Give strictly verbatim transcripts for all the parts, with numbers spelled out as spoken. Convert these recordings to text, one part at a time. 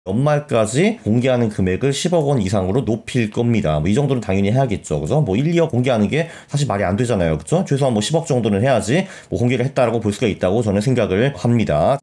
연말까지 공개하는 금액을 십억 원 이상으로 높일 겁니다. 뭐 이 정도는 당연히 해야겠죠. 그죠? 뭐 일, 이억 공개하는 게 사실 말이 안 되잖아요. 그죠? 최소한 뭐 십억 정도는 해야지 뭐 공개를 했다라고 볼 수가 있다고 저는 생각을 합니다.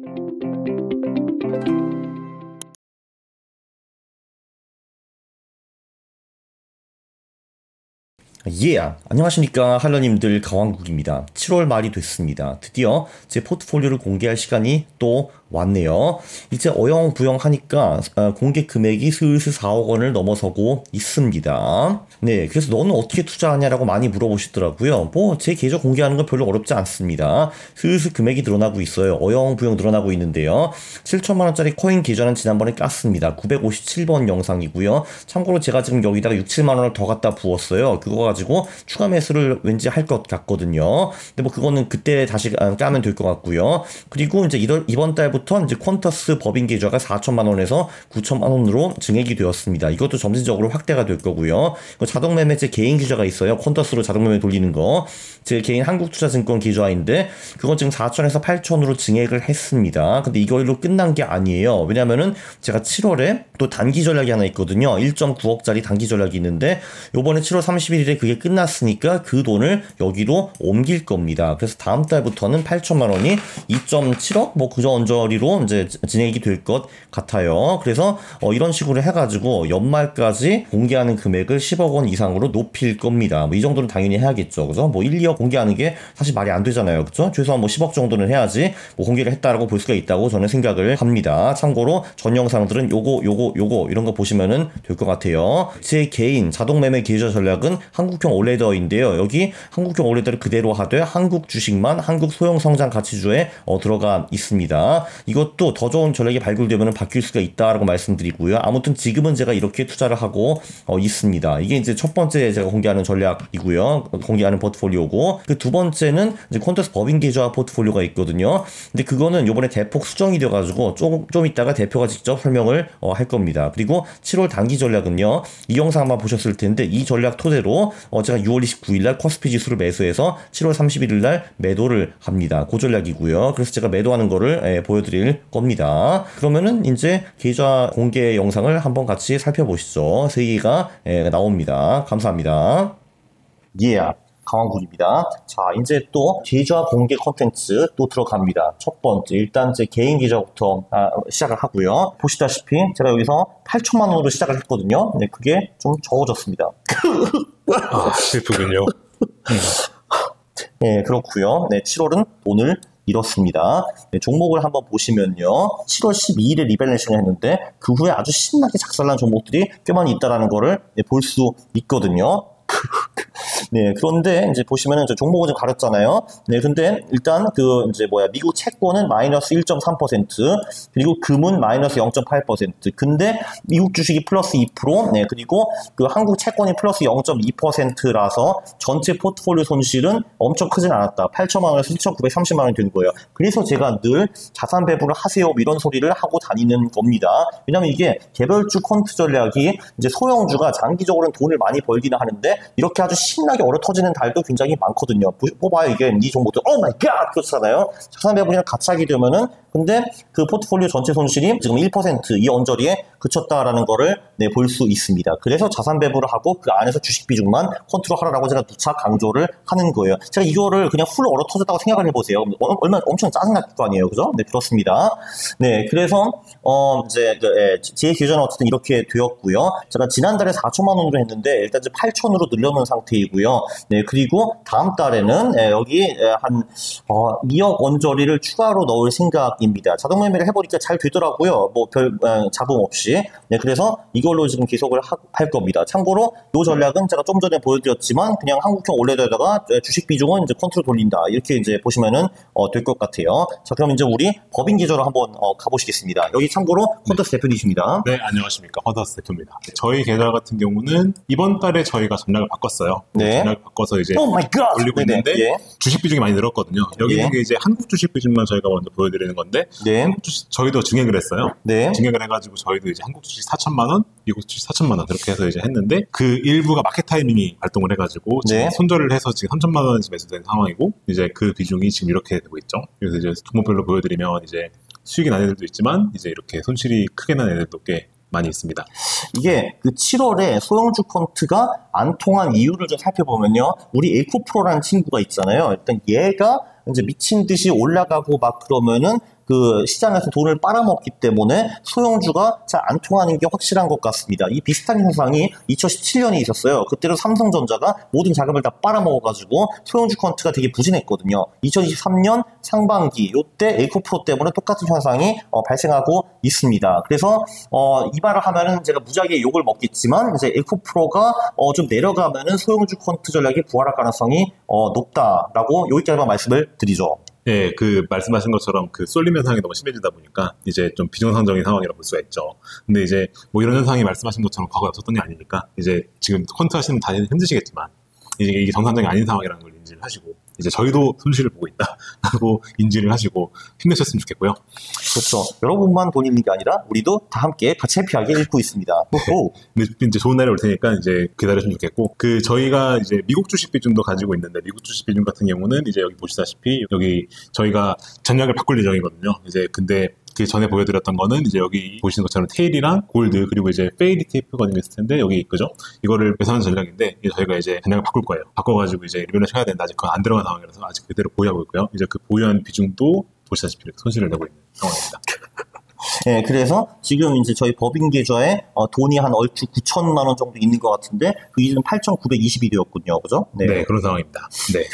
예, yeah. 안녕하십니까 할러님들, 가왕국입니다. 칠월 말이 됐습니다. 드디어 제 포트폴리오를 공개할 시간이 또 왔네요. 이제 어영부영하니까 공개 금액이 슬슬 사억 원을 넘어서고 있습니다. 네, 그래서 너는 어떻게 투자하냐라고 많이 물어보시더라고요. 뭐 제 계좌 공개하는 건 별로 어렵지 않습니다. 슬슬 금액이 늘어나고 있어요. 어영부영 늘어나고 있는데요. 칠천만 원짜리 코인 계좌는 지난번에 깠습니다. 구백오십칠 번 영상이고요. 참고로 제가 지금 여기다가 육, 칠만 원을 더 갖다 부었어요. 그거 가지고 추가 매수를 왠지 할 것 같거든요. 근데 뭐 그거는 그때 다시 까면 될 것 같고요. 그리고 이제 이번 달부터 이제 퀀터스 법인 계좌가 사천만 원에서 구천만 원으로 증액이 되었습니다. 이것도 점진적으로 확대가 될 거고요. 자동 매매 제 개인 계좌가 있어요. 퀀터스로 자동 매매 돌리는 거. 제 개인 한국투자증권 계좌인데 그건 지금 사천에서 팔천으로 증액을 했습니다. 근데 이걸로 끝난 게 아니에요. 왜냐면은 제가 칠월에 또 단기 전략이 하나 있거든요. 일 점 구억짜리 단기 전략이 있는데 요번에 칠월 삼십일일에 그게 끝났으니까 그 돈을 여기로 옮길 겁니다. 그래서 다음 달부터는 팔천만 원이 이 점 칠억 뭐 그저 언저리로 이제 진행이 될 것 같아요. 그래서 어 이런 식으로 해가지고 연말까지 공개하는 금액을 십억 원 이상으로 높일 겁니다. 뭐 이 정도는 당연히 해야겠죠. 그죠? 뭐 일, 이억 공개하는 게 사실 말이 안 되잖아요. 그죠? 최소한 뭐 십억 정도는 해야지 뭐 공개를 했다라고 볼 수가 있다고 저는 생각을 합니다. 참고로 전 영상들은 요거 요거 요거 이런 거 보시면은 될 것 같아요. 제 개인 자동 매매 계좌 전략은 한국형 올레더인데요. 여기 한국형 올레더를 그대로 하되 한국 주식만 한국 소형 성장 가치주에 어, 들어가 있습니다. 이것도 더 좋은 전략이 발굴되면 바뀔 수가 있다라고 말씀드리고요. 아무튼 지금은 제가 이렇게 투자를 하고 어, 있습니다. 이게 이제 첫 번째 제가 공개하는 전략이고요. 공개하는 포트폴리오고 그 두 번째는 이제 퀀터스 법인 계좌 포트폴리오가 있거든요. 근데 그거는 요번에 대폭 수정이 돼가지고 조금 좀 이따가 대표가 직접 설명을 어, 할 겁니다. 그리고 칠월 단기 전략은요. 이 영상 아마 보셨을 텐데 이 전략 토대로 어, 제가 유월 이십구일날 코스피 지수를 매수해서 칠월 삼십일일날 매도를 합니다. 그 전략이고요. 그래서 제가 매도하는 거를 예, 보여드릴 겁니다. 그러면은 이제 계좌 공개 영상을 한번 같이 살펴보시죠. 세 개가 예, 나옵니다. 감사합니다. 예. Yeah. 강왕군입니다. 자, 이제 또 계좌 공개 컨텐츠 또 들어갑니다. 첫 번째, 일단 제 개인 계좌부터 아, 시작을 하고요. 보시다시피 제가 여기서 팔천만 원으로 시작을 했거든요. 네, 그게 좀 적어졌습니다. 아, 슬프군요. 네, 그렇고요. 네, 칠월은 오늘 이렇습니다. 네, 종목을 한번 보시면요. 칠월 십이일에 리밸런싱을 했는데 그 후에 아주 신나게 작살난 종목들이 꽤 많이 있다라는 거를 네, 볼 수 있거든요. 네, 그런데 이제 보시면은 저 종목을 좀 가렸잖아요. 네, 근데 일단 그 이제 뭐야 미국 채권은 마이너스 일 점 삼 퍼센트 그리고 금은 마이너스 영 점 팔 퍼센트 근데 미국 주식이 플러스 이 퍼센트 네, 그리고 그 한국 채권이 플러스 영 점 이 퍼센트라서 전체 포트폴리오 손실은 엄청 크진 않았다. 팔천만 원에서 칠천구백삼십만 원이 된 거예요. 그래서 제가 늘 자산 배분을 하세요 이런 소리를 하고 다니는 겁니다. 왜냐면 이게 개별주 퀀트 전략이 이제 소형주가 장기적으로는 돈을 많이 벌기는 하는데 이렇게 아주 신나게 얼어 터지는 달도 굉장히 많거든요. 뽑아요 이게 이 종목도 오 마이 갓 그렇잖아요. 자산 배분이랑 같이 하게 되면은 근데 그 포트폴리오 전체 손실이 지금 일 퍼센트 이 언저리에 그쳤다라는 거를 네, 볼 수 있습니다. 그래서 자산 배분을 하고 그 안에서 주식 비중만 컨트롤 하라라고 제가 누차 강조를 하는 거예요. 제가 이거를 그냥 풀 얼어 터졌다고 생각을 해보세요. 얼마나 엄청 짜증날 거 아니에요, 그죠? 네, 그렇습니다. 네, 그래서 어 이제 그, 예, 제 계좌는 어쨌든 이렇게 되었고요. 제가 지난달에 사천만 원으로 했는데 일단 이제 팔천으로 늘려놓은 상태이고요. 네, 그리고 다음 달에는 예, 여기 예, 한 어, 이억 원저리를 추가로 넣을 생각입니다. 자동 매매를 해보니까 잘 되더라고요. 뭐 별 어, 잡음 없이. 네, 그래서 이걸로 지금 계속을 하, 할 겁니다. 참고로 이 전략은 제가 좀 전에 보여드렸지만 그냥 한국형 올레더에다가 주식 비중은 이제 컨트롤 돌린다. 이렇게 이제 보시면은 어, 될 것 같아요. 자, 그럼 이제 우리 법인 계좌로 한번 어, 가보시겠습니다. 여기 참고로 퀀터스 네. 대표님이십니다. 네, 안녕하십니까. 퀀터스 대표입니다. 저희 계좌 같은 경우는 이번 달에 저희가 전략을 바꿨어요. 네. 전략을 바꿔서 이제 oh my God. 올리고 네네. 있는데 예. 주식 비중이 많이 늘었거든요. 여기 있는 예. 게 이제 한국 주식 비중만 저희가 먼저 보여드리는 건데 네. 한국 주식 저희도 증액을 했어요. 네. 증액을 해가지고 저희도 이제 한국 주식 사천만 원, 미국 주식 사천만 원 그렇게 해서 이제 했는데 그 일부가 마켓 타이밍이 발동을 해가지고 지금 네. 손절을 해서 지금 삼천만 원이 매수된 상황이고 이제 그 비중이 지금 이렇게 되고 있죠. 그래서 이제 종목별로 보여드리면 이제 수익이 난 애들도 있지만 이제 이렇게 손실이 크게 난 애들도 꽤 많이 있습니다. 이게 그 칠월에 소형주 펀트가 안 통한 이유를 좀 살펴보면요. 우리 에코프로라는 친구가 있잖아요. 일단 얘가 이제 미친 듯이 올라가고 막 그러면은 그 시장에서 돈을 빨아먹기 때문에 소형주가 잘 안 통하는 게 확실한 것 같습니다. 이 비슷한 현상이 이천십칠 년에 있었어요. 그때로 삼성전자가 모든 자금을 다 빨아먹어가지고 소형주 펀트가 되게 부진했거든요. 이천이십삼 년 상반기 이때 에코프로 때문에 똑같은 현상이 어, 발생하고 있습니다. 그래서 어, 이 말을 하면은 제가 무지하게 욕을 먹겠지만 이제 에코프로가 어, 좀 내려가면은 소형주 펀트 전략이 부활할 가능성이 어, 높다라고 여기까지만 말씀을 드리죠. 네, 그 말씀하신 것처럼 그 쏠림 현상이 너무 심해지다 보니까 이제 좀 비정상적인 상황이라고 볼 수가 있죠. 근데 이제 뭐 이런 현상이 말씀하신 것처럼 과거에 없었던 게 아니니까 이제 지금 펀트 하시는 다 힘드시겠지만 이제 이게 정상적이 아닌 상황이라는 걸 인지를 하시고 이제 저희도 손실을 보고 있다라고 인지를 하시고 힘내셨으면 좋겠고요. 그렇죠. 여러분만 돈 잃는 게 아니라 우리도 다 함께 같이 해피하게 읽고 있습니다. 네. 근데 이제 좋은 날이 올 테니까 이제 기다리시면 좋겠고 그 저희가 이제 미국 주식 비중도 가지고 있는데 미국 주식 비중 같은 경우는 이제 여기 보시다시피 여기 저희가 전략을 바꿀 예정이거든요. 이제 근데 그 전에 보여드렸던 거는 이제 여기 보시는 것처럼 테일이랑 골드 그리고 이제 페이리 테이프가 있을 텐데 여기 그죠? 이거를 배선하는 전략인데 저희가 이제 전략을 바꿀 거예요. 바꿔가지고 이제 리밸런스 해야 되는데 아직 그건 안 들어간 상황이라서 아직 그대로 보유하고 있고요. 이제 그 보유한 비중도 보시다시피 이렇게 손실을 내고 있는 상황입니다. 네, 그래서 지금 이제 저희 법인 계좌에 어, 돈이 한 얼추 구천만 원 정도 있는 것 같은데 그 이전은 팔천구백이십이 되었군요, 그죠? 네. 네, 그런 상황입니다. 네,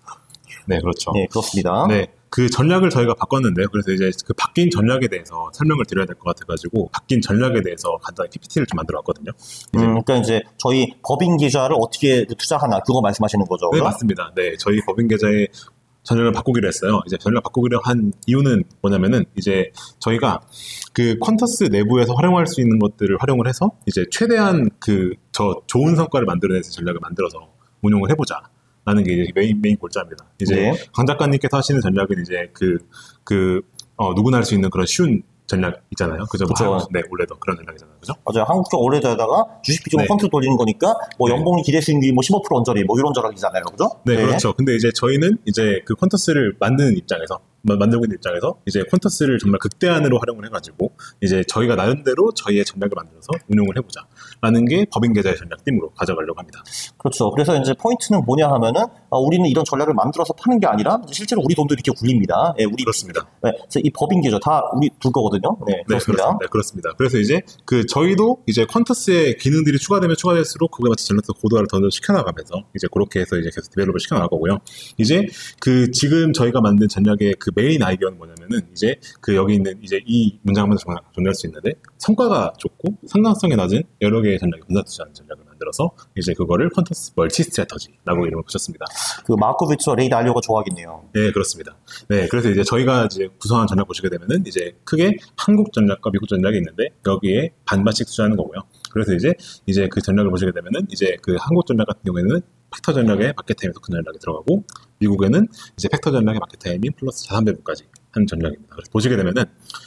네, 그렇죠. 네, 그렇습니다. 네. 그 전략을 저희가 바꿨는데요. 그래서 이제 그 바뀐 전략에 대해서 설명을 드려야 될 것 같아가지고 바뀐 전략에 대해서 간단히 피피티를 좀 만들어 왔거든요. 음, 그러니까 이제 저희 법인 계좌를 어떻게 투자하나 그거 말씀하시는 거죠? 네, 맞습니다. 네, 저희 법인 계좌의 전략을 바꾸기로 했어요. 이제 전략 바꾸기로 한 이유는 뭐냐면은 이제 저희가 그 퀀터스 내부에서 활용할 수 있는 것들을 활용을 해서 이제 최대한 그 저 좋은 성과를 만들어내는 전략을 만들어서 운용을 해보자. 라는 게 이제 메인, 메인 골자입니다. 이제 네. 강 작가님께서 하시는 전략은 이제 그, 그, 어, 누구나 할 수 있는 그런 쉬운 전략 있잖아요. 그죠? 그렇죠. 네, 원래도 그런 전략이잖아요. 그죠? 맞아요. 한국적 올해다가 주식 비중 네. 펀트 돌리는 거니까 뭐 연봉이 기대 수익률이 뭐 십오 퍼센트 언저리 뭐 이런 전략이잖아요. 그죠? 네, 네, 그렇죠. 근데 이제 저희는 이제 그 퀀터스를 만드는 입장에서 만들고 있는 입장에서 이제 퀀터스를 정말 극대한으로 활용을 해가지고 이제 저희가 나름대로 저희의 전략을 만들어서 운용을 해보자 라는 게 법인 계좌의 전략 팀으로 가져가려고 합니다. 그렇죠. 그래서 이제 포인트는 뭐냐 하면은 어, 우리는 이런 전략을 만들어서 파는 게 아니라 실제로 우리 돈도 이렇게 굴립니다. 네, 우리 그렇습니다. 네, 이 법인 계좌 다 우리 둘 거거든요. 네, 그렇습니다. 네, 그렇습니다. 네, 그렇습니다. 그래서 이제 그 저희도 이제 퀀터스의 기능들이 추가되면 추가될수록 그거에 맞춰 전략도 고도화를 더 시켜나가면서 이제 그렇게 해서 이제 계속 디벨롭을 시켜나갈 거고요. 이제 그 지금 저희가 만든 전략의 그 메인 아이디어는 뭐냐면은 이제 그 여기 있는 이제 이 문장만 정리할 수 있는데 성과가 좋고 상당성이 낮은 여러 개의 전략이 분산투자하는 전략을 만들어서 이제 그거를 퀀터스 멀티 스트래터지라고 이름을 붙였습니다. 그 마코비츠와 레이 달리오가 좋아하겠네요. 네, 그렇습니다. 네, 그래서 이제 저희가 이제 구성한 전략 보시게 되면은 이제 크게 한국 전략과 미국 전략이 있는데 여기에 반반씩 투자하는 거고요. 그래서 이제 이제 그 전략을 보시게 되면은 이제 그 한국 전략 같은 경우에는 팩터 전략에 마켓타임이 큰 전략이 들어가고 미국에는 이제 팩터 전략에 마켓타이밍 플러스 자산 배분까지 한 전략입니다. 그래서 보시게 되면은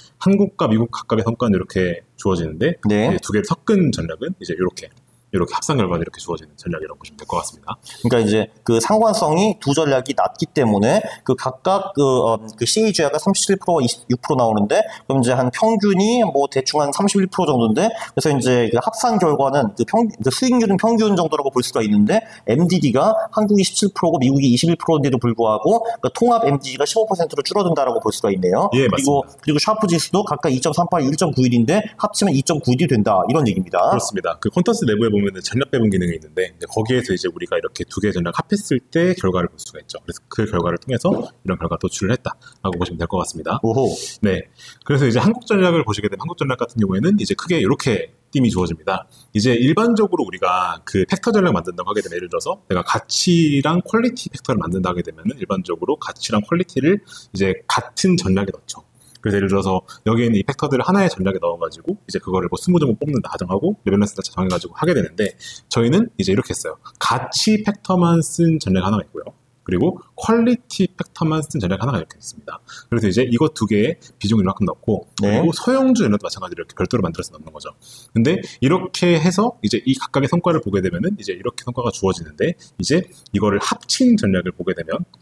한국과 미국 각각의 성과는 이렇게 주어지는데 네. 두 개를 섞은 전략은 이제 이렇게 이렇게 합산 결과는 이렇게 주어지는 전략이라고 보시면 될 것 같습니다. 그러니까 이제 그 상관성이 두 전략이 낮기 때문에 그 각각 그, 어, 그 씨에이지알가 삼십칠 퍼센트와 이십육 퍼센트 나오는데 그럼 이제 한 평균이 뭐 대충 한 삼십일 퍼센트 정도인데 그래서 이제 그 합산 결과는 그 평, 그 수익률은 평균 정도라고 볼 수가 있는데 엠디디가 한국이 십칠 퍼센트고 미국이 이십일 퍼센트인데도 불구하고 그 통합 엠디디가 십오 퍼센트로 줄어든다라고 볼 수가 있네요. 예, 그리고 맞습니다. 그리고 샤프 지수도 각각 이 점 삼팔, 일 점 구일인데 합치면 이 점 구일이 된다 이런 얘기입니다. 그렇습니다. 그 퀀터스 내부에 보면 전략 배분 기능이 있는데 거기에서 이제 우리가 이렇게 두 개의 전략 합했을 때 결과를 볼 수가 있죠. 그래서 그 결과를 통해서 이런 결과 도출을 했다라고 보시면 될 것 같습니다. 오호. 네. 그래서 이제 한국 전략을 보시게 되면 한국 전략 같은 경우에는 이제 크게 이렇게 띠이 주어집니다. 이제 일반적으로 우리가 그 팩터 전략 만든다고 하게 되면 예를 들어서 내가 가치랑 퀄리티 팩터를 만든다 하게 되면은 일반적으로 가치랑 퀄리티를 이제 같은 전략에 넣죠. 그래서 예를 들어서 여기에 있는 이 팩터들을 하나의 전략에 넣어가지고 이제 그거를 뭐 이십 점을 뽑는다 가정하고 리밸런스 다 정해가지고 하게 되는데 저희는 이제 이렇게 했어요. 가치 팩터만 쓴 전략 하나가 있고요. 그리고 퀄리티 팩터만 쓴 전략 하나가 이렇게 있습니다. 그래서 이제 이거 두 개의 비중을 이만큼 넣고 네. 그리고 소형주 전략도 마찬가지로 이렇게 별도로 만들어서 넣는 거죠. 근데 이렇게 해서 이제 이 각각의 성과를 보게 되면은 이제 이렇게 성과가 주어지는데 이제 이거를 합친 전략을 보게 되면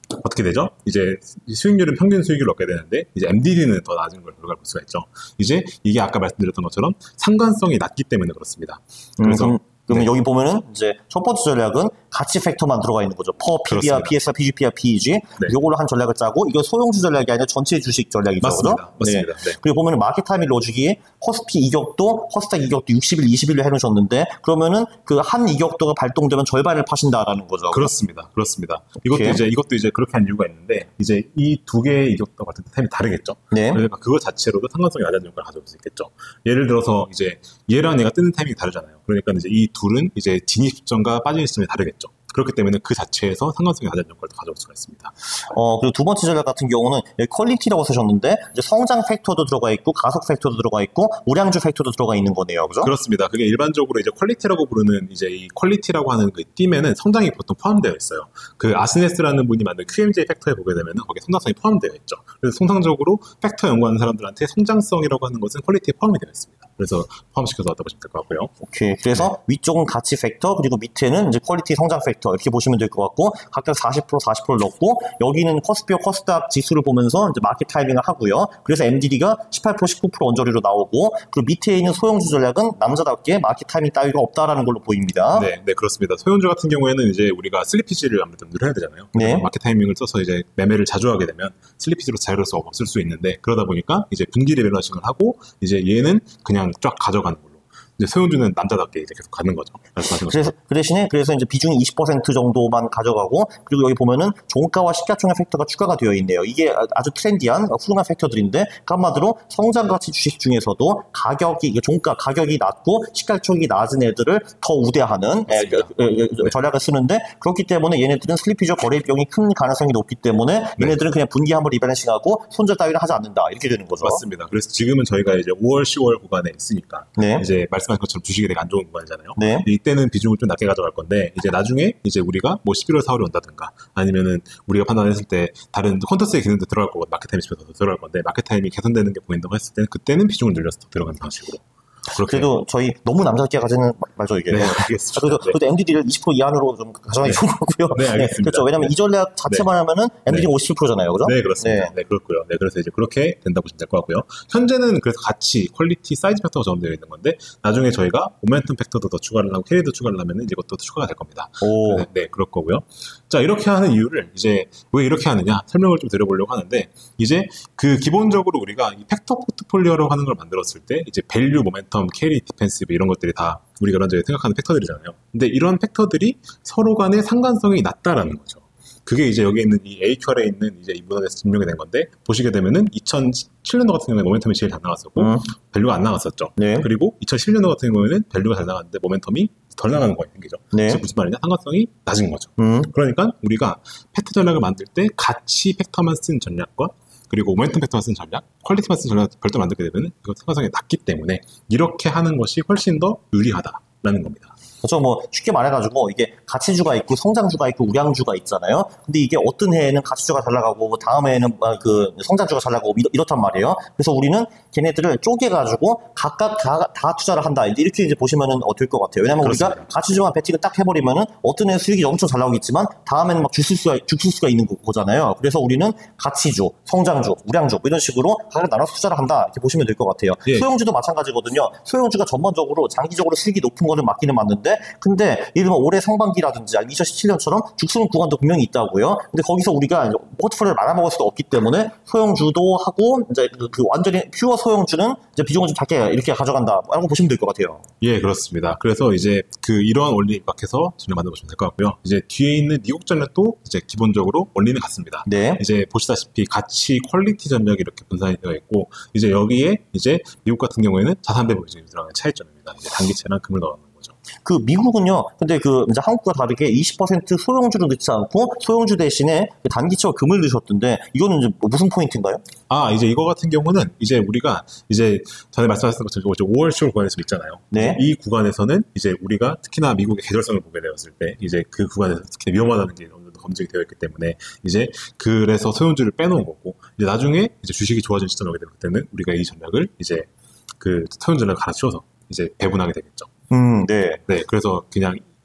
어떻게 되죠? 이제 수익률은 평균 수익을 얻게 되는데 이제 엠디디는 더 낮은 걸 결과를 볼 수가 있죠. 이제 이게 아까 말씀드렸던 것처럼 상관성이 낮기 때문에 그렇습니다. 그래서 음, 그럼 네. 여기 보면은 이제 첫 번째 전략은 가치 팩터만 들어가 있는 거죠. 퍼 피비알, 피에스알, 피지피알, 피이지. 네. 요걸로 한 전략을 짜고 이거 소형주 전략이 아니라 전체 주식 전략이죠. 맞습니다. 그죠? 맞습니다. 네. 네. 그리고 보면은 마켓 타이밍 로직이 코스피 이격도, 코스닥 이격도 육십 일, 이십 일로 해놓으셨는데 그러면은 그 한 이격도가 발동되면 절반을 파신다라는 거죠. 그렇습니다. 그렇습니다. 이것도 오케이. 이제 이것도 이제 그렇게 한 이유가 있는데 이제 이 두 개의 이격도 같은 타임이 다르겠죠. 네. 그러니까 그거 자체로도 상관성이 낮은 효과를 가져올 수 있겠죠. 예를 들어서 이제 얘랑 얘가 뜨는 타이밍이 다르잖아요. 그러니까 이제 이 둘은 이제 진입 시점과 빠지는 시점이 다르겠죠. 그렇기 때문에 그 자체에서 상관성이 낮은 효과를 가져올 수가 있습니다. 어, 그리고 두 번째 전략 같은 경우는 퀄리티라고 쓰셨는데 이제 성장 팩터도 들어가 있고 가속 팩터도 들어가 있고 우량주 팩터도 들어가 있는 거네요. 그죠? 그렇습니다. 그게 일반적으로 이제 퀄리티라고 부르는 이제 이 퀄리티라고 하는 그 띠에는 성장이 보통 포함되어 있어요. 그 아스네스라는 분이 만든 큐엠제이 팩터에 보게 되면은 거기에 성장성이 포함되어 있죠. 그래서 통상적으로 팩터 연구하는 사람들한테 성장성이라고 하는 것은 퀄리티에 포함이 되어 있습니다. 그래서 포함시켜서 왔다 보시면 될 것 같고요. 오케이. 그래서 네. 위쪽은 가치 팩터, 그리고 밑에는 이제 퀄리티 성장 팩터 이렇게 보시면 될 것 같고 각각 사십 퍼센트, 사십 퍼센트 넣고 여기는 코스피와 코스닥 지수를 보면서 이제 마켓 타이밍을 하고요. 그래서 엠디디가 십팔 퍼센트, 십구 퍼센트 언저리로 나오고 그리고 밑에 있는 소형주 전략은 남자답게 마켓 타이밍 따위가 없다라는 걸로 보입니다. 네, 네 그렇습니다. 소형주 같은 경우에는 이제 우리가 슬리피지를 아무래도 늘어야 되잖아요. 네. 마켓 타이밍을 써서 이제 매매를 자주 하게 되면 슬리피지로 자유로울 수 없을 수 있는데 그러다 보니까 이제 분기 레벨러싱을 하고 이제 얘는 그냥 쫙 가져가는 걸로. 이제 소형주는 남자답게 이제 계속 가는 거죠. 그래서 그 대신에 그래서 이제 비중이 이십 퍼센트 정도만 가져가고 그리고 여기 보면은 종가와 시가총액 팩터가 추가가 되어 있네요. 이게 아주 트렌디한 훌륭한 팩터들인데 그 한마디로 성장 가치 주식 중에서도 가격이 이게 종가 가격이 낮고 시가총액이 낮은 애들을 더 우대하는 에, 에, 에, 네. 전략을 쓰는데 그렇기 때문에 얘네들은 슬리피지 거래 비용이 큰 가능성이 높기 때문에 얘네들은 네. 그냥 분기 한번 리밸런싱하고 손절 따위를 하지 않는다 이렇게 되는 거죠. 맞습니다. 그래서 지금은 저희가 이제 오월, 시월 구간에 있으니까 네. 이제 말씀 말씀하신 것처럼 주식이 되게 안 좋은 구간이잖아요. 네. 이때는 비중을 좀 낮게 가져갈 건데 이제 나중에 이제 우리가 뭐 십일월, 사월에 온다든가 아니면은 우리가 판단했을 때 다른 콘터스의 기능도 들어갈 거고 마켓 타임이 집에서 들어갈 건데 마켓 타임이 개선되는 게 보인다고 했을 때는 그때는 비중을 늘려서 들어가는 방식으로. 그렇게. 그래도 저희 너무 남자답게 가지는 말죠 이게. 네, 알겠습니다. 그래도, 네. 그래도 엠디디를 이십 퍼센트 이하로 좀 가져가기 좋은 거고요. 네, 알겠습니다. 네, 그렇죠. 왜냐면 네. 이 전략 자체만 네. 하면은 엠디디가 네. 오십칠 퍼센트잖아요, 그죠? 네, 그렇습니다. 네. 네, 그렇고요. 네, 그래서 이제 그렇게 된다고 보시면 될 것 같고요. 현재는 그래서 가치, 퀄리티, 사이즈 팩터가 적용되어 있는 건데 나중에 저희가 모멘텀 팩터도 더 추가를 하고 캐리도 추가를 하면은 이제 이것도 추가가 될 겁니다. 오. 네, 네, 그럴 거고요. 자, 이렇게 하는 이유를 이제 왜 이렇게 하느냐 설명을 좀 드려보려고 하는데 이제 그 기본적으로 우리가 이 팩터 포트폴리오라고 하는 걸 만들었을 때 이제 밸류, 모멘텀, 캐리, 디펜스 이런 것들이 다 우리가 이런저런 생각하는 팩터들이잖아요. 근데 이런 팩터들이 서로 간의 상관성이 낮다라는 거죠. 그게 이제 여기 있는 이 에이큐알에 있는 이제 이 문헌에서 증명이 된 건데 보시게 되면은 이천칠 년도 같은 경우에 모멘텀이 제일 잘 나갔었고 음. 밸류가 안 나갔었죠. 네. 그리고 이천십일 년도 같은 경우에는 밸류가 잘 나갔는데 모멘텀이 덜 나가는 거가 생기죠. 네. 그래서 무슨 말이냐? 상관성이 낮은 거죠. 음. 그러니까 우리가 팩터 전략을 만들 때 가치 팩터만 쓴 전략과 그리고 모멘텀 팩터만 쓴 전략, 퀄리티만 쓴 전략 별도 만들게 되면 이거 상관성이 낮기 때문에 이렇게 하는 것이 훨씬 더 유리하다라는 겁니다. 그렇죠. 뭐 쉽게 말해가지고 이게 가치주가 있고 성장주가 있고 우량주가 있잖아요. 근데 이게 어떤 해에는 가치주가 잘 나가고 다음 해에는 그 성장주가 잘 나가고 이렇, 이렇단 말이에요. 그래서 우리는 걔네들을 쪼개가지고 각각 다, 다 투자를 한다. 이렇게 이제 보시면은 될 것 같아요. 왜냐면 그렇습니다. 우리가 가치주만 배팅을 딱 해버리면은 어떤 해 수익이 엄청 잘 나오겠지만 다음에는 막 죽을 수가 죽을 수가 있는 거잖아요. 그래서 우리는 가치주, 성장주, 우량주 뭐 이런 식으로 각각 나눠서 투자를 한다. 이렇게 보시면 될 것 같아요. 예. 소형주도 마찬가지거든요. 소형주가 전반적으로 장기적으로 수익이 높은 거는 맞기는 맞는데 근데 예를 들면 올해 상반기라든지 이천십칠 년처럼 죽순 구간도 분명히 있다고요. 근데 거기서 우리가 포트폴리오를 말아먹을 수가 없기 때문에 소형주도 하고 이제 그, 그 완전히 퓨어 소형주는 이제 비중을 좀 작게 이렇게 가져간다라고 보시면 될 것 같아요. 예, 그렇습니다. 그래서 이제 그 이러한 원리에 입각해서 전략 만들어 보시면 될 것 같고요. 이제 뒤에 있는 미국 전략도 이제 기본적으로 원리는 같습니다. 네. 이제 보시다시피 가치, 퀄리티 전략이 이렇게 분산이 되어 있고 이제 여기에 이제 미국 같은 경우에는 자산 배분 비중이 들어가는 차이점입니다. 이제 단기채나 금을 넣는 거죠. 그 미국은요, 근데 그 이제 한국과 다르게 이십 퍼센트 소형주를 넣지 않고 소형주 대신에 단기채와 금을 넣으셨던데 이거는 이제 무슨 포인트인가요? 아, 이제 이거 같은 경우는 이제 우리가 이제 전에 말씀하셨던 것처럼 오월, 시월 구간에서 있잖아요. 네. 이 구간에서는 이제 우리가 특히나 미국의 계절성을 보게 되었을 때 이제 그 구간에서 특히 위험하다는 게 어느 정도 검증이 되어 있기 때문에 이제 그래서 소형주를 빼놓은 거고 이제 나중에 이제 주식이 좋아진 시점이 오게 될 때는 우리가 이 전략을 이제 그 소형 전략을 갈아치워서 이제 배분하게 되겠죠. 음, 네. 네, 그래서 그냥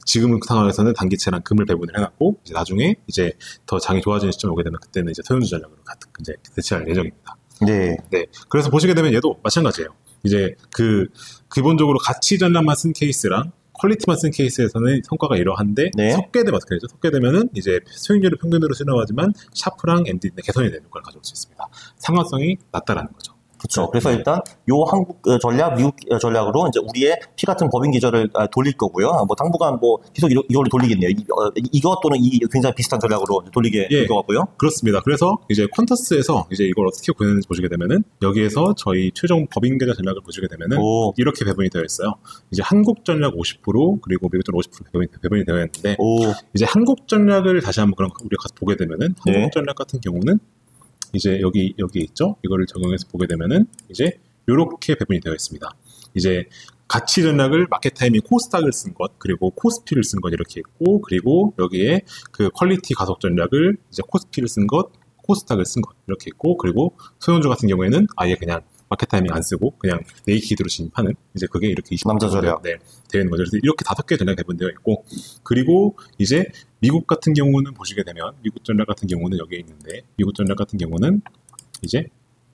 지금 상황에서는 단기채랑 금을 배분을 해놨고 이제 나중에 이제 더 장이 좋아지는 시점에 오게 되면 그때는 이제 소형주 전략으로 같은 이제 대체할 예정입니다. 네. 네. 그래서 보시게 되면 얘도 마찬가지예요. 이제 그 기본적으로 가치 전략만 쓴 케이스랑 퀄리티만 쓴 케이스에서는 성과가 이러한데 네. 섞게 되면 어떻게 되죠? 섞게 되면은 이제 수익률을 평균으로 수렴하지만 샤프랑 엠디디 개선이 되는 효과를 가져올 수 있습니다. 상관성이 낮다라는 거죠. 그렇죠. 그래서 일단 요 한국 전략, 미국 전략으로 이제 우리의 피 같은 법인 계좌를 돌릴 거고요. 뭐 당분간 뭐 계속 이로, 이걸로 돌리겠네요. 이, 어, 이것 또는 이 굉장히 비슷한 전략으로 돌리게 예, 될 것 같고요. 그렇습니다. 그래서 이제 퀀터스에서 이제 이걸 어떻게 구현했는지 보시게 되면은 여기에서 저희 최종 법인 계좌 전략을 보시게 되면은 오. 이렇게 배분이 되어 있어요. 이제 한국 전략 오십 퍼센트 그리고 미국 전략 오십 퍼센트 배분이, 배분이 되어 있는데 오. 이제 한국 전략을 다시 한번 그럼 우리가 가서 보게 되면은 한국 네. 전략 같은 경우는 이제 여기, 여기 있죠? 이거를 적용해서 보게 되면은, 이제, 요렇게 배분이 되어 있습니다. 이제, 가치 전략을 마켓 타이밍 코스닥을 쓴 것, 그리고 코스피를 쓴 것 이렇게 있고, 그리고 여기에 그 퀄리티 가속 전략을 이제 코스피를 쓴 것, 코스닥을 쓴 것 이렇게 있고, 그리고 소형주 같은 경우에는 아예 그냥 마켓 타이밍 안 쓰고 그냥 네이키드로 진입하는 이제 그게 이렇게 이십 남자 전략 네, 되어 있는 거죠. 그래서 이렇게 다섯 개 전략이 배분되어 있고, 그리고 이제 미국 같은 경우는 보시게 되면 미국 전략 같은 경우는 여기에 있는데 미국 전략 같은 경우는 이제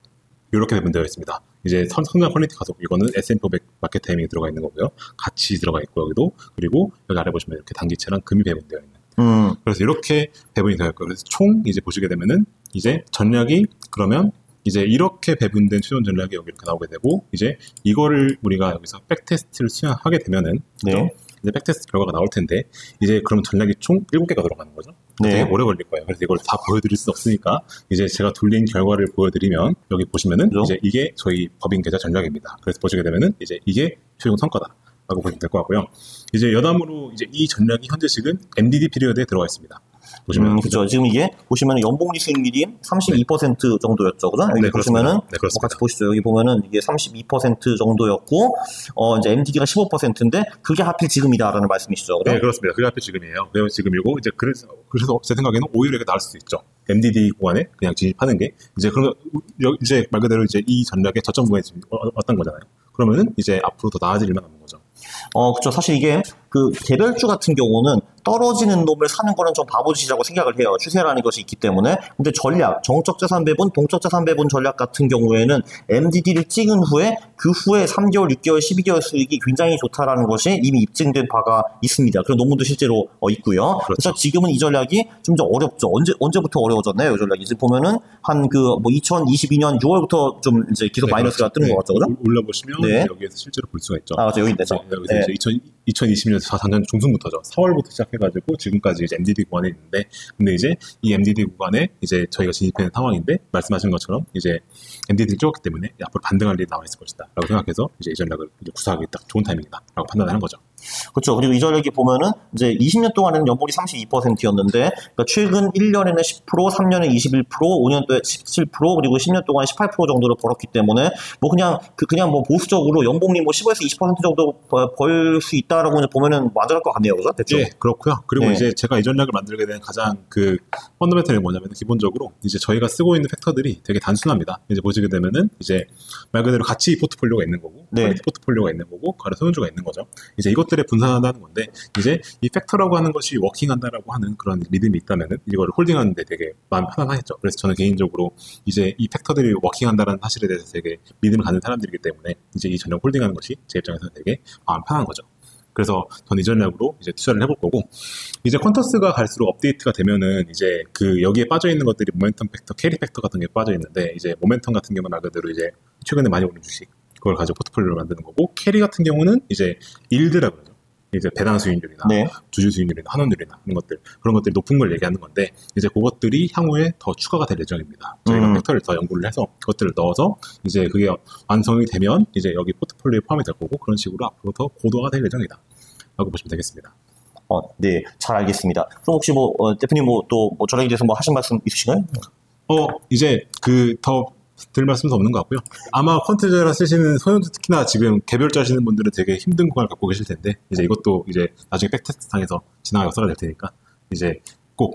이렇게 배분되어 있습니다. 이제 성장 퀄리티 가속 이거는 에스 앤 피 오백 마켓 타이밍이 들어가 있는 거고요. 같이 들어가 있고 여기도 그리고 여기 아래 보시면 이렇게 단기채랑 금이 배분되어 있는. 음. 그래서 이렇게 배분이 되어 있고 그래서 총 이제 보시게 되면은 이제 전략이 그러면 이제 이렇게 배분된 최종 전략이 여기 이렇게 나오게 되고 이제 이거를 우리가 여기서 백테스트를 수행하게 되면은 네. 이제 백테스트 결과가 나올 텐데 이제 그럼 전략이 총 일곱 개가 들어가는 거죠. 네. 되게 오래 걸릴 거예요. 그래서 이걸 다 보여드릴 수 없으니까 이제 제가 돌린 결과를 보여드리면 여기 보시면은 그렇죠? 이제 이게 저희 법인 계좌 전략입니다. 그래서 보시게 되면은 이제 이게 최종 성과다라고 보시면 될 것 같고요. 이제 여담으로 이제 이 전략이 현재식은 엠디디 피리어드에 들어가 있습니다. 보시면 음, 그렇죠. 지금 이게 보시면 연봉리 수익률이 삼십이 퍼센트 네. 정도였죠, 그죠? 여기 네, 보시면은 네, 뭐 같이 보시죠. 여기 보면은 이게 삼십이 퍼센트 정도였고, 어 이제 엠디디가 십오 퍼센트인데 그게 하필 지금이다라는 말씀이시죠, 그죠? 네, 그렇습니다. 그게 하필 지금이에요. 그게 지금이고 이제 그래서 그래서 제 생각에는 오히려 이게 나을 수도 있죠. 엠디디 구간에 그냥 진입하는 게 이제 그런 이제 말 그대로 이제 이 전략의 저점 구간에 지금 왔던 거잖아요. 그러면은 이제 앞으로 더 나아질 일만 남는 거죠. 어, 그쵸. 사실 이게 그 개별주 같은 경우는 떨어지는 놈을 사는 거는 좀 바보짓이라고 생각을 해요. 추세라는 것이 있기 때문에. 근데 전략, 정적 자산 배분, 동적 자산 배분 전략 같은 경우에는 엠디디를 찍은 후에 그 후에 삼 개월, 육 개월, 십이 개월 수익이 굉장히 좋다라는 것이 이미 입증된 바가 있습니다. 그런 논문도 실제로 어, 있고요. 그렇죠. 그래서 지금은 이 전략이 좀 더 어렵죠. 언제, 언제부터 어려워졌나요? 이 전략이. 지금 보면은 한 그 뭐 이천이십이 년 유월부터 좀 이제 계속 네, 마이너스가 그렇죠. 뜨는 네. 것 같죠. 그죠? 올려보시면 네. 여기에서 실제로 볼 수가 있죠. 아, 맞죠. 여기 있네요. 네, 여기서 네. 이제 이천이십 년 사 년 중순부터죠. 사월부터 시작해가지고 지금까지 이제 엠디디 구간에 있는데, 근데 이제 이 엠디디 구간에 이제 저희가 진입하는 상황인데, 말씀하신 것처럼 이제 엠디디를 찍었기 때문에 앞으로 반등할 일이 나와 있을 것이다 라고 생각해서 이제 이 전략을 이제 구사하기 딱 좋은 타이밍이다 라고 판단하는 거죠. 그렇죠. 그리고 이 전략이 보면은 이제 이십 년 동안에는 연봉이 삼십이 퍼센트였는데, 그러니까 최근 일 년에는 십 퍼센트, 삼 년에 이십일 퍼센트, 오 년도에 십칠 퍼센트, 그리고 십 년 동안 십팔 퍼센트 정도를 벌었기 때문에 뭐 그냥 그 그냥 뭐 보수적으로 연봉이 뭐 십오에서 이십 퍼센트 정도 벌 수 있다라고 보면은 완전할 것 같네요, 그죠? 대충. 예, 그렇고요. 그리고 네. 이제 제가 이 전략을 만들게 된 가장 그 펀더멘털이 뭐냐면 기본적으로 이제 저희가 쓰고 있는 팩터들이 되게 단순합니다. 이제 보시게 되면은 이제 말 그대로 가치 포트폴리오가 있는 거고, 네. 퀄리티 포트폴리오가 있는 거고, 가로 소형주가 있는 거죠. 이제 이것들에 분산한다는 건데, 이제 이 팩터라고 하는 것이 워킹한다라고 하는 그런 믿음이 있다면은 이거를 홀딩하는데 되게 마음 편안하겠죠. 그래서 저는 개인적으로 이제 이 팩터들이 워킹한다는 사실에 대해서 되게 믿음을 갖는 사람들이기 때문에 이제 이 전략 홀딩하는 것이 제 입장에서는 되게 마음 편한 거죠. 그래서 저는 이 전략으로 이제 투자를 해볼 거고, 이제 퀀터스가 갈수록 업데이트가 되면은 이제 그 여기에 빠져 있는 것들이 모멘텀 팩터, 캐리 팩터 같은 게 빠져 있는데, 이제 모멘텀 같은 경우는 말 그대로 이제 최근에 많이 오른 주식 그걸 가지고 포트폴리오를 만드는 거고, 캐리 같은 경우는 이제 일드라고 그러죠. 이제 배당 수익률이나 네. 주주 수익률이나 환원율이나 이런 것들, 그런 것들이 높은 걸 얘기하는 건데, 이제 그것들이 향후에 더 추가가 될 예정입니다. 저희가 음. 팩터를 더 연구를 해서 그것들을 넣어서 이제 그게 완성이 되면 이제 여기 포트폴리오에 포함이 될 거고, 그런 식으로 앞으로 더 고도화가 될 예정이다 라고 보시면 되겠습니다. 어, 네, 잘 알겠습니다. 그럼 혹시 뭐 어, 대표님 뭐 또 뭐 전략에 대해서 뭐 하신 말씀 있으신가요? 어, 이제 그 더 들 말씀도 없는 것 같고요. 아마 퀀트제라 쓰시는 소형주 특히나 지금 개별주 하시는 분들은 되게 힘든 구간을 갖고 계실 텐데, 이제 이것도 이제 나중에 백테스트상에서 지나가고 써야 될 테니까 이제 꼭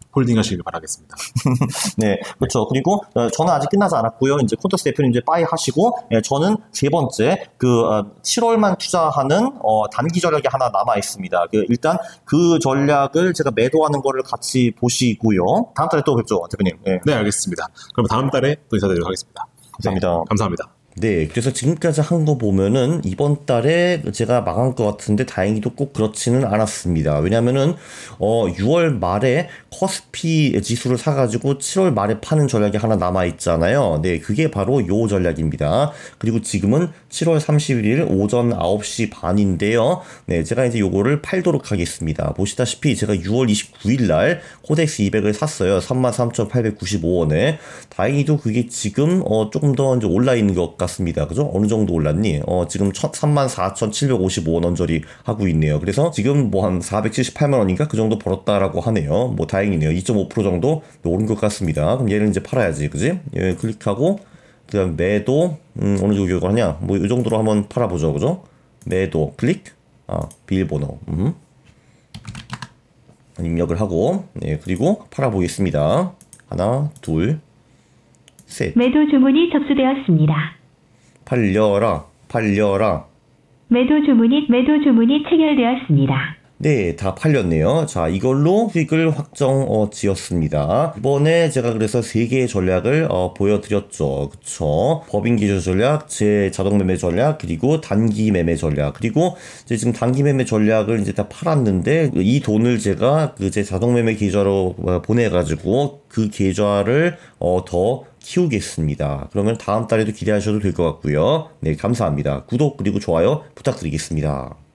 홀딩 하시길 바라겠습니다. 네, 그렇죠. 그리고 어, 저는 아직 끝나지 않았고요. 이제 콘터스 대표님 이제 빠이 하시고, 예, 저는 세 번째 그 어, 칠월만 투자하는 어, 단기 전략이 하나 남아 있습니다. 그, 일단 그 전략을 제가 매도하는 거를 같이 보시고요. 다음 달에 또 뵙죠, 대표님. 예. 네, 알겠습니다. 그럼 다음 달에 또 인사드리도록 하겠습니다. 감사합니다. 네, 감사합니다. 네, 그래서 지금까지 한 거 보면은 이번 달에 제가 망한 것 같은데 다행히도 꼭 그렇지는 않았습니다. 왜냐면은 어 유월 말에 커스피 지수를 사가지고 칠월 말에 파는 전략이 하나 남아 있잖아요. 네, 그게 바로 요 전략입니다. 그리고 지금은 칠월 삼십일 오전 아홉 시 반인데요. 네, 제가 이제 요거를 팔도록 하겠습니다. 보시다시피 제가 유월 이십구일 날 코덱스 이백을 샀어요. 삼만 삼천팔백구십오 원에. 다행히도 그게 지금 어 조금 더 이제 올라 있는 것 같습니다. 그죠? 어느 정도 올랐니? 어, 지금 삼만 사천칠백오십오 원 언저리 하고 있네요. 그래서 지금 뭐 한 사백칠십팔만 원인가? 그 정도 벌었다라고 하네요. 뭐 다행이네요. 이 점 오 퍼센트 정도 오른 것 같습니다. 그럼 얘는 이제 팔아야지. 그지? 예, 클릭하고, 그 다음 매도, 음, 어느 정도 이거 하냐? 뭐 이 정도로 한번 팔아보죠. 그죠? 매도, 클릭, 아, 비밀번호, 음. 입력을 하고, 네, 그리고 팔아보겠습니다. 하나, 둘, 셋. 매도 주문이 접수되었습니다. 팔려라, 팔려라. 매도 주문이, 매도 주문이 체결되었습니다. 네, 다 팔렸네요. 자, 이걸로 수익을 확정 어, 지었습니다. 이번에 제가 그래서 세 개의 전략을 어, 보여드렸죠. 그쵸? 법인 기조 전략, 제 자동 매매 전략, 그리고 단기 매매 전략. 그리고 이제 지금 단기 매매 전략을 이제 다 팔았는데 이 돈을 제가 그 제 자동 매매 계좌로 어, 보내가지고 그 계좌를 어, 더 키우겠습니다. 그러면 다음 달에도 기대하셔도 될 것 같고요. 네, 감사합니다. 구독 그리고 좋아요 부탁드리겠습니다.